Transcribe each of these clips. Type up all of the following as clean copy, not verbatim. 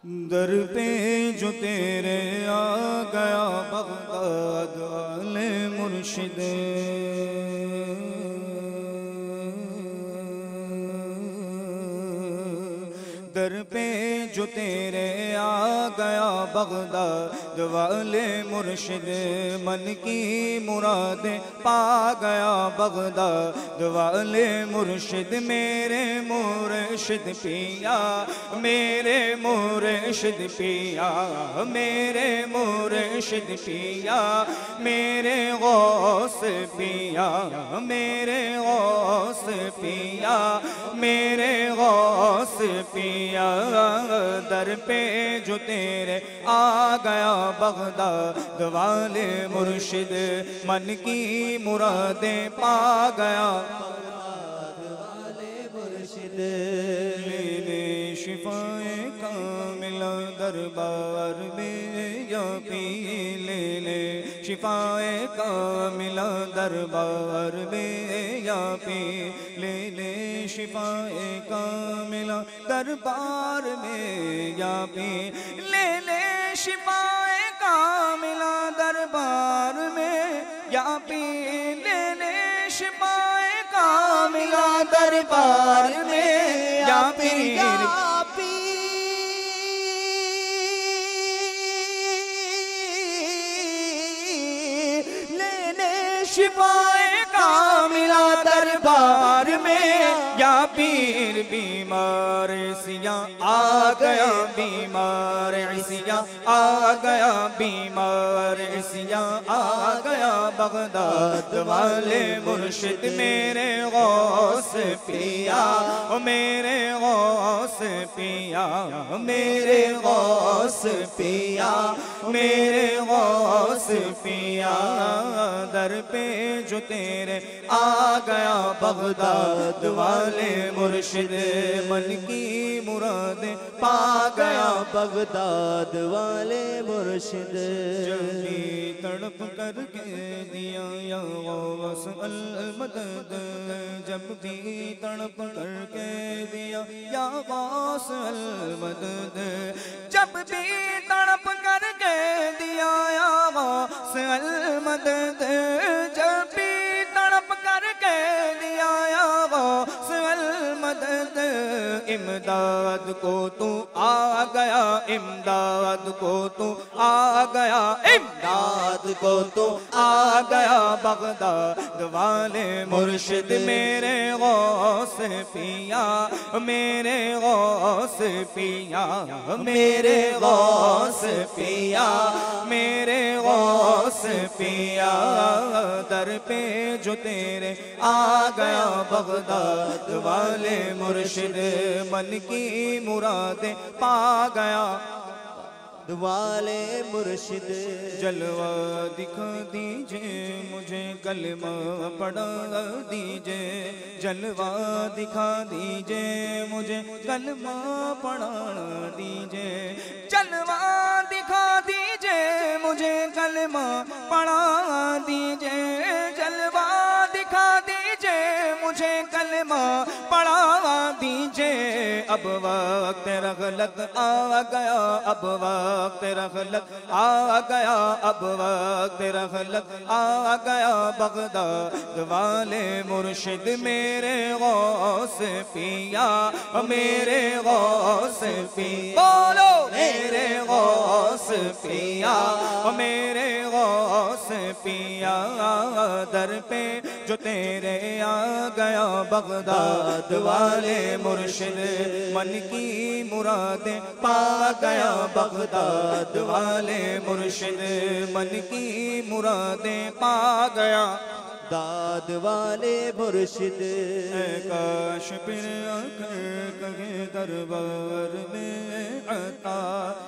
दर पे जो तेरे आ गया बगदाद वाले मुर्शिद, दर पे जो तेरे आ गया बगदाद वाले मुर्शिद, मन की मुरादें पा गया बगदाद वाले मुर्शिद। मेरे मुर्शिद पिया, मेरे मुर्शिद पिया, मेरे मुर्शिद पिया, मेरे गौस पिया, मेरे गौस पिया, मेरे गौस पिया। दर पे जो तेरे आ गया बगदाद वाले मुर्शिद, मन की मुरादें पा गया बगदाद वाले मुर्शिद। ले ले शिफाए कामिला दरबार में या पी, ले ले शिफाए कामिला दरबार में या पी, ले ले शिफाए कामिला दरबार में या पी, ले ले शिफाए कामिला दरबार में या पी, ले ले शिफाए कामिला दरबार में या पी, ले ले शिफाए कामिला दरबार में या पीर। बीमार सिया आ गया, बीमार सिया आ गया, बीमार सिया आ गया बगदाद वाले मुर्शिद। मेरे गौस पिया, मेरे गौस पिया, मेरे गौस पिया, मेरे गौस पिया। दर पे जो तेरे आ गया बगदाद वाले मुर्शिद, मन की मुरादें पा गया बगदाद वाले मुर्शिद। जल्दी तड़प करके दिया या गौस अल मदद, जब भी तड़प करके दिया या गौस अल मदद, जब भी तड़प करके दिया या गौस अल मदद, जब भी तड़प करके दिया या गौस अल मदद। इमदाद को तू आ गया, इमदाद को तू आ गया, इमदाद को तू आ गया बगदाद वाले मुर्शिद। मेरे गौस पिया, मेरे गौस पिया, मेरे गौस पिया, मेरे गौस पिया। दर पे जो तेरे आ गया बगदाद वाले मुर्शिद, मन की मुरादें पा गया वाले मुर्शिद। जलवा दिखा दीजिए मुझे, कलमा पढ़ा दीजिए, जलवा दिखा दीजिए मुझे, कलमा पढ़ा दीजिए, जलवा दिखा दीजिए मुझे, कलमा पढ़ा दीजिए, जलवा दिखा दीजिए मुझे, कलमा पढ़ा दीजिए। अब वक्त रगलत आ गया, अब वक्त रगलत आ गया, अब वक्त रगलत आ गया बगदाद वाले मुर्शिद। मेरे गौस पिया, मेरे गौस पिया, बोलो मेरे गौस पिया, मेरे गौस पिया। दर पे जो तेरे आ गया बगदाद वाले मुर्शिद, मन की मुरादें पा गया बगदाद वाले मुर्शिद, मन की मुरादें पा गया दाद वाले मुर्शिद। काश फिर आकर कहे दरबार में अता,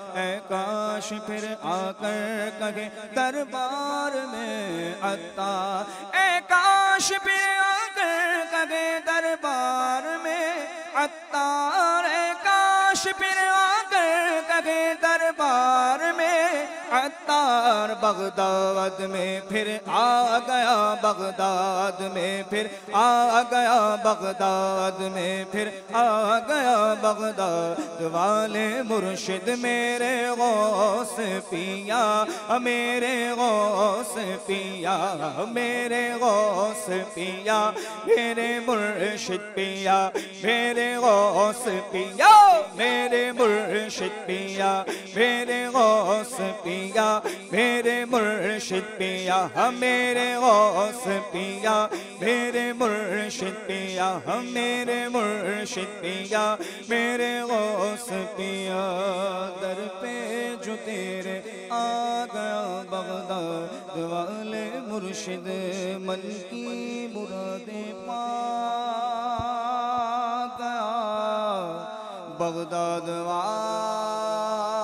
काश फिर आकर कहे दरबार में अता, काश फिर आकर कहे दरबार में अता, काश फिर आकर कहे दरबार में अता। यार बगदाद में फिर आ गया, बगदाद में फिर आ गया, बगदाद में फिर आ गया, बगदाद वाले मुर्शिद मेरे गौस पिया, मेरे गौस पिया, मेरे गौस पिया, मेरे मुर्शिद पिया, मेरे गौस पिया, मेरे मुर्शिद पिया, मेरे गौस पिया, मेरे मुर्शिद पिया, मेरे गौस पिया, मेरे मुर्शिद पिया, मेरे मुर्शिद पिया, मेरे गौस पिया। दर पे जो तेरे आ गया बगदाद वाले मुर्शिद, मन की मुरादें पा गया बगदाद वाले